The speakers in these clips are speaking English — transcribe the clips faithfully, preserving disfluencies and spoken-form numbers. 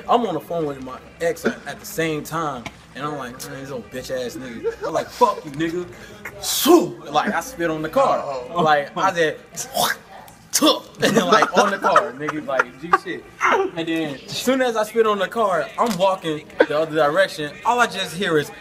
I'm on the phone with my ex at, at the same time, and I'm like, man, this old bitch ass nigga. I'm like, fuck you, nigga. Shoo! Like, I spit on the car. Like, I said, and then, like, on the car, nigga, like, G shit. And then, as soon as I spit on the car, I'm walking the other direction. All I just hear is,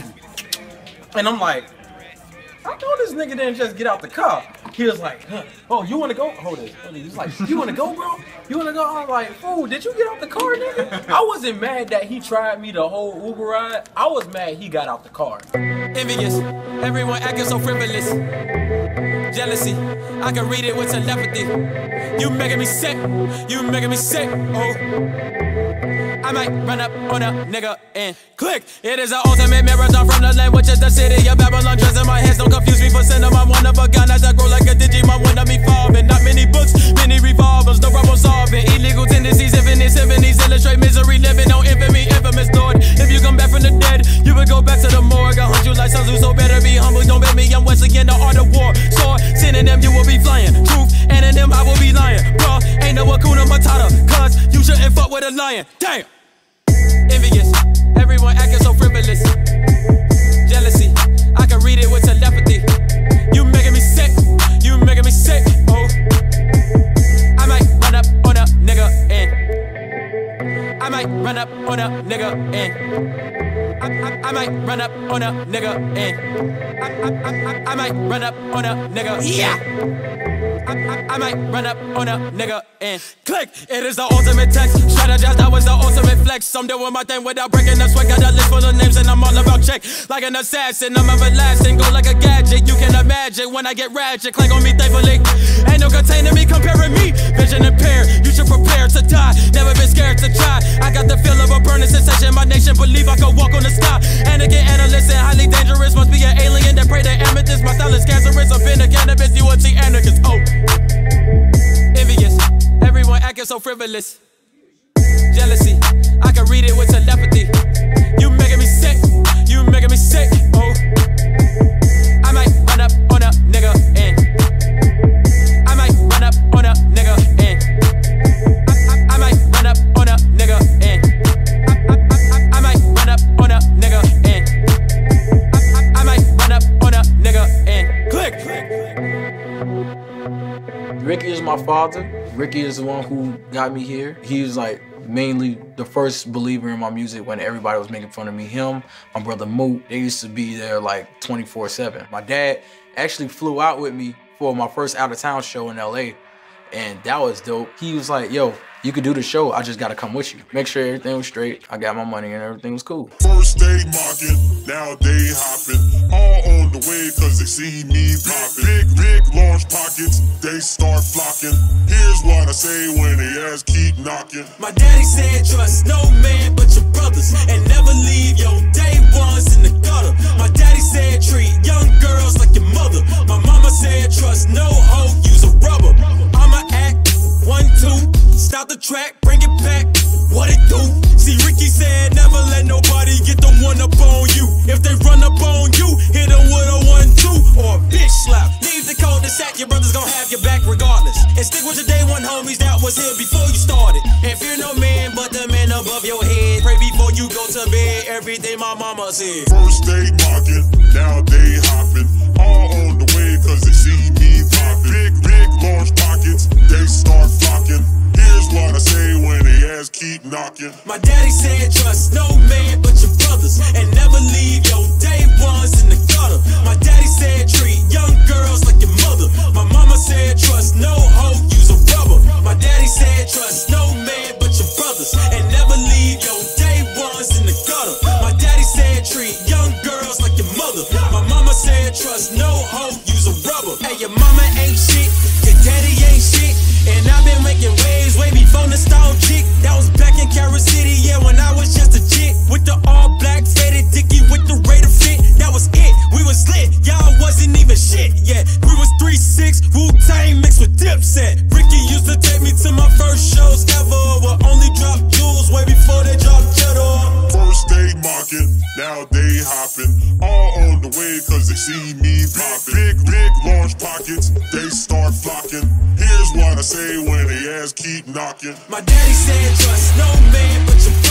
and I'm like, I know this nigga didn't just get out the car. He was like, huh, oh, you wanna go? Hold this. He's like, you wanna go, bro? You wanna go? I'm like, fool, did you get out the car, nigga? I wasn't mad that he tried me the whole Uber ride. I was mad he got out the car. Envious, everyone acting so frivolous. Jealousy, I can read it with telepathy. You making me sick, you making me sick, oh. I might run up on a nigga and click. It is an ultimate marathon from the land, which is the city of Babylon. Dress in my hands, don't confuse me for cinema. One of a kind as I grow like a Digimon. One of me farming, not many books, many revolvers, no problem solving. Illegal tendencies, infinite symphonies, illustrate misery, living on infamy, infamous Lord. If you come back from the dead, you would go back to the morgue. I hunt you like Sun Tzu, so better be humble. Don't bet me, I'm Wesley in the art of war. Sword, synonym, you will be flying. Truth, anonym, I will be lying. Bro, ain't no Hakuna Matata, cause you shouldn't fuck with a lion. Damn. Envious, everyone acting so frivolous. Jealousy, I can read it with telepathy. You making me sick, you making me sick, oh. I might run up on a nigga and I might run up on a nigga and I, I, I might run up on a nigga and I, I, I, I might run up on a nigga. Yeah. I, I, I might run up on a nigga and click. It is the ultimate text. Strategize, that was the ultimate flex. I'm doing my thing without breaking the sweat. Got a list full of names and I'm all about check. Like an assassin, I'm everlasting. Go like a gadget, you can imagine when I get ratchet. Clank on me thankfully. Ain't no containing me, comparing me. Vision impaired, you should prepare to die. Never been scared to try. I got the feel of a burning sensation. My nation believe I could walk on the sky. Anakin, analyst, and highly dangerous. Must be an alien that pray to amethyst. My style is cancerous. I've been a cannabis, you would see anarchist. Oh. Envious, everyone acting so frivolous. Jealousy, I can read it with telepathy. You making me sick, you making me sick, oh. I might run up on a nigga and I might run up on a nigga and I, I, I might run up on a nigga and I, I, I, I might run up on a nigga and I, I, I might run up on a nigga and click. Ricky is my father. Ricky is the one who got me here. He was like mainly the first believer in my music when everybody was making fun of me. Him, my brother Moot, they used to be there like twenty-four seven. My dad actually flew out with me for my first out of town show in L A, and that was dope. He was like, yo, you could do the show, I just gotta come with you. Make sure everything was straight, I got my money and everything was cool. First they mocking, now they hopping. All on the way cause they see me popping. Big, big, large pockets, they start flocking. Here's what I say when they ass keep knocking. My daddy said trust no man but your brothers, and never leave your day ones in the gutter. My daddy said treat young girls like your mother. My mama said trust no hoe, use a rubber. I'ma act, one, two, stop the track, bring it back, what it do? See, Ricky said never let nobody get the one up on you. If they run up on you, hit them with a one, two, or a bitch slap. Leave the cul-de-sac, your brother's gonna have your back regardless. And stick with your day one homies that was here before you started. And fear no man but the man above your head. Pray before you go to bed, everything my mama said. First they mocking, now they hopping. All on the way cause they see me popping. Big, big, large pockets, they start flocking. Here's what I say when they ass keep knocking. My daddy said trust no man but your brothers, and never leave your day ones in the gutter. My daddy said treat young girls like your mother. My mama said trust no hoe, use a rubber. My daddy said trust no man but your brothers, and never leave your day ones in the gutter. My daddy said treat young girls like your mother. My mama said trust no hoe, use a rubber. Hey, your mama ain't shit, your daddy ain't shit, and I've been making waves way before the stone chick. That was back in Carol City, yeah, when I was just a chick. With the all black faded dicky with the Raider fit. That was it, we was lit, y'all wasn't even shit, yeah. We was three six, Wu-Tang mixed with Dipset. Ricky used to take me to my first shows ever, but only dropped jewels way before they dropped cheddar. First they mocking, now they hopping. All on the way cause they see me popping. Big, big, large pockets, they start flocking. Here's what I say when they ass keep knocking. My daddy said trust no man but your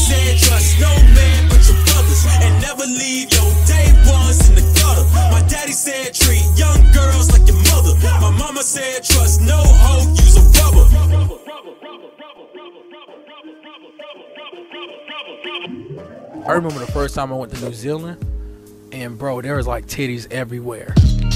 said trust no man but your brothers, and never leave your day ones in the gutter. My daddy said treat young girls like your mother. My mama said trust no hoe, use a rubber. I remember the first time I went to New Zealand, and bro, there was like titties everywhere.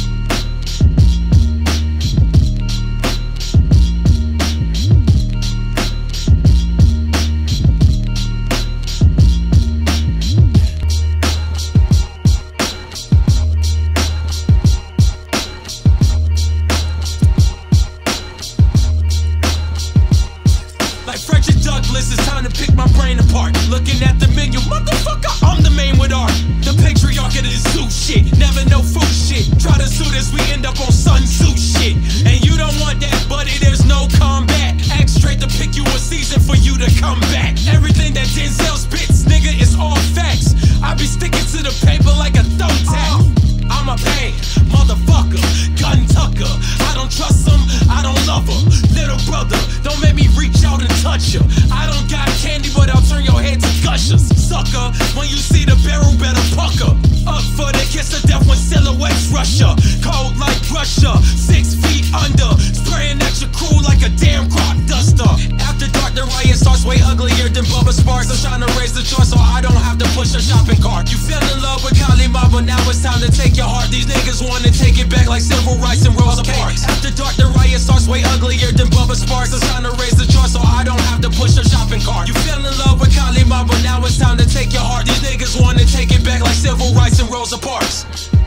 It's time to pick my brain apart. Looking at the menu, motherfucker, I'm the main with art. The patriarch of this zoo shit, never no food shit. Try to suit us, we end up on Sun Tzu shit. And you don't want that, buddy, there's no combat. Act straight to pick you a season for you to come back. Everything that Denzel spits, nigga, is all facts. I be sticking to the paper like a thumbtack. I'm a pain, motherfucker, gun tucker. I don't trust him, I don't love her. Little brother, don't make me reach out and touch her. I don't got candy, but I'll turn your head to gushers. Sucker, when you see the barrel, better pucker. Up for the kiss of death when silhouettes rush her. Cold like Russia, six feet under. Spraying at your crew like a damn crop duster. After dark, the riot starts way uglier than Bubba Sparks. I'm trying to raise the choice so I don't have to push a shopping cart. You fell in love with Kali Ma, but now it's time to take your heart. These niggas wanna take it back like civil rights and Rosa Parks. After dark, the riot starts way uglier than Bubba Sparks. I'm trying to raise the choice so I don't have to push a shopping cart. You fell in love with Kali Ma, but now it's time to take your heart. These niggas wanna take it back like civil rights and Rosa Parks.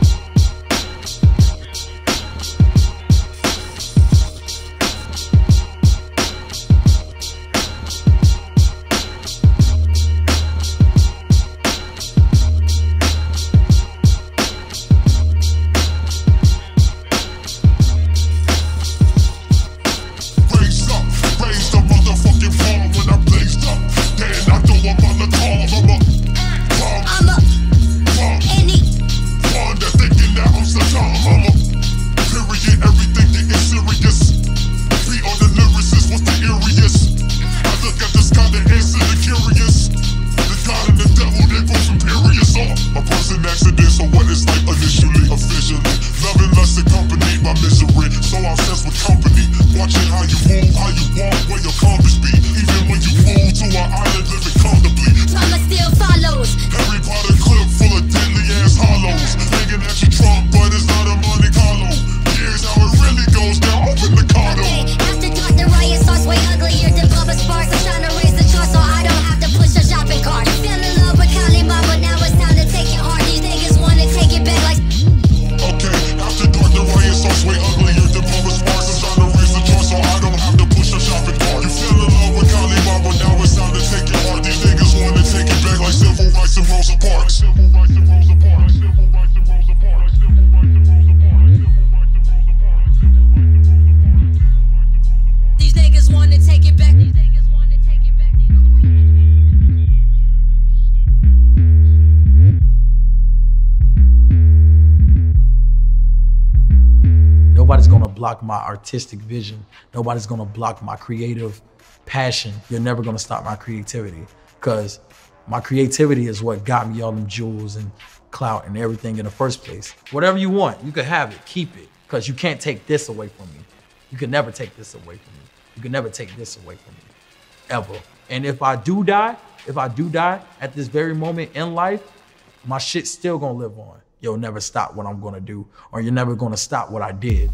Nobody's gonna block my artistic vision. Nobody's gonna block my creative passion. You're never gonna stop my creativity, because my creativity is what got me all them jewels and clout and everything in the first place. Whatever you want, you can have it, keep it, because you can't take this away from me. You can never take this away from me. You can never take this away from me, ever. And if I do die, if I do die at this very moment in life, my shit's still gonna live on. You'll never stop what I'm gonna do, or you're never gonna stop what I did.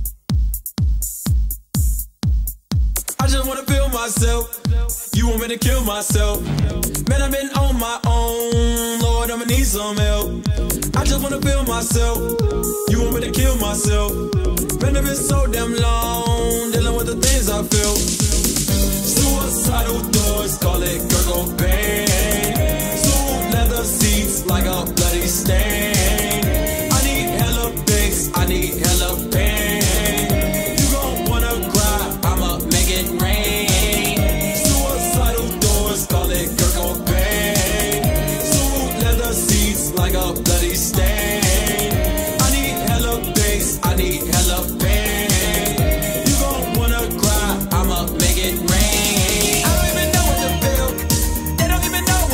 I just wanna feel myself. You want me to kill myself? Man, I've been on my own. Lord, I'ma need some help. I just wanna feel myself. You want me to kill myself? Man, I've been so damn long dealing with the things I feel. Suicidal thoughts, call it Cobain. Smooth leather seats like a bloody stain. I need hella fix, I need hella pain. You gon' wanna cry, I'ma make it rain. Suicidal doors, call it Cobain. Smooth leather seats like a bloody stain. I need hella fix, I need hella pain. You gon' wanna cry, I'ma make it rain. I don't even know what to feel. They don't even know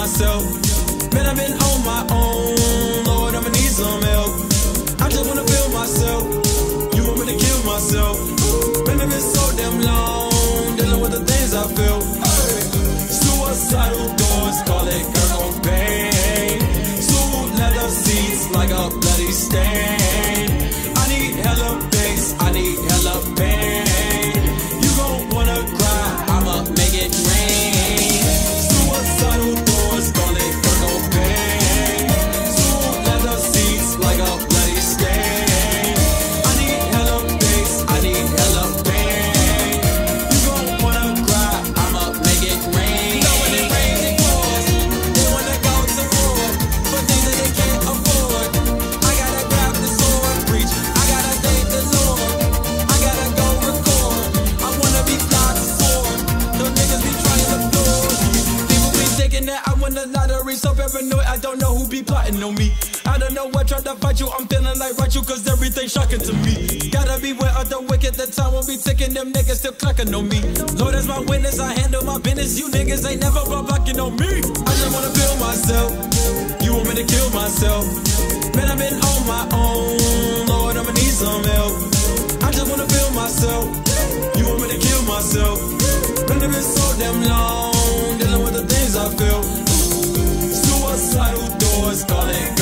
myself. Man, I've been on my own. Lord, I'ma need some help. I just wanna feel myself. You want me to kill myself? Man, I've been so damn long dealing with the things I feel. Hey. Suicidal thoughts, call it Cobain. Suit leather seats like a bloody stain. I need hella bass, I need hella pain. You gon' wanna cry, I'ma make it rain. Suicidal thoughts, call it Cobain. Suit leather seats like a bloody stain. I need hella bass, I need hella pain. You gon' wanna cry, I'ma make it rain. You know when it rains, it pours. They wanna go to war for things that they can't afford. I gotta grab the sword, preach. I gotta thank the Lord. I gotta go record. I wanna be fly to soar. Those niggas be trying to floor. People be thinking that I win the lottery, so paranoid. I don't know who be plotting on me. I don't know what tried to fight you. I'm feeling like right you, cause everything's shocking to me. Gotta beware of the wicked. The time won't be ticking. Them niggas still clocking on me. Lord is my witness. I handle my business. You niggas ain't never been blocking on me. I just wanna feel myself. You want me to kill myself? Man, I've been on my own. Lord, I'ma need some help. I just wanna feel myself. You want me to kill myself? Man, I've been so damn long dealing with the things I feel. Suicidal doors, call it